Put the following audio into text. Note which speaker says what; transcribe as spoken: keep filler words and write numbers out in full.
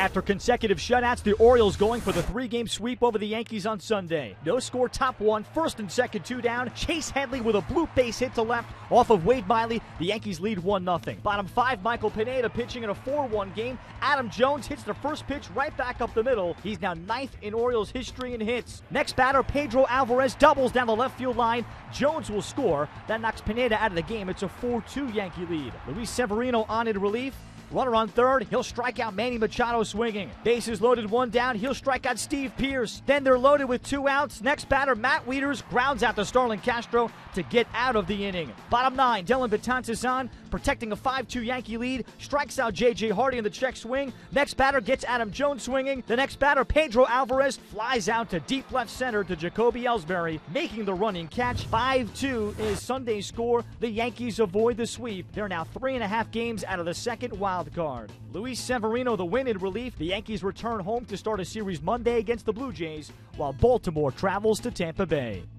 Speaker 1: After consecutive shutouts, the Orioles going for the three-game sweep over the Yankees on Sunday. No score, top one, first and second, two down. Chase Headley with a bloop base hit to left off of Wade Miley. The Yankees lead one nothing. Bottom five, Michael Pineda pitching in a four one game. Adam Jones hits the first pitch right back up the middle. He's now ninth in Orioles history in hits. Next batter, Pedro Alvarez doubles down the left field line. Jones will score. That knocks Pineda out of the game. It's a four two Yankee lead. Luis Severino on in relief. Runner on third, he'll strike out Manny Machado swinging. Bases loaded, one down, he'll strike out Steve Pearce. Then they're loaded with two outs. Next batter, Matt Wieters grounds out to Starlin Castro to get out of the inning. Bottom nine, Dylan Betances on, protecting a five two Yankee lead, strikes out J J Hardy in the check swing. Next batter gets Adam Jones swinging. The next batter, Pedro Alvarez, flies out to deep left center to Jacoby Ellsbury, making the running catch. five two is Sunday's score. The Yankees avoid the sweep. They're now three and a half games out of the second wild card. Luis Severino the win in relief. The Yankees return home to start a series Monday against the Blue Jays, while Baltimore travels to Tampa Bay.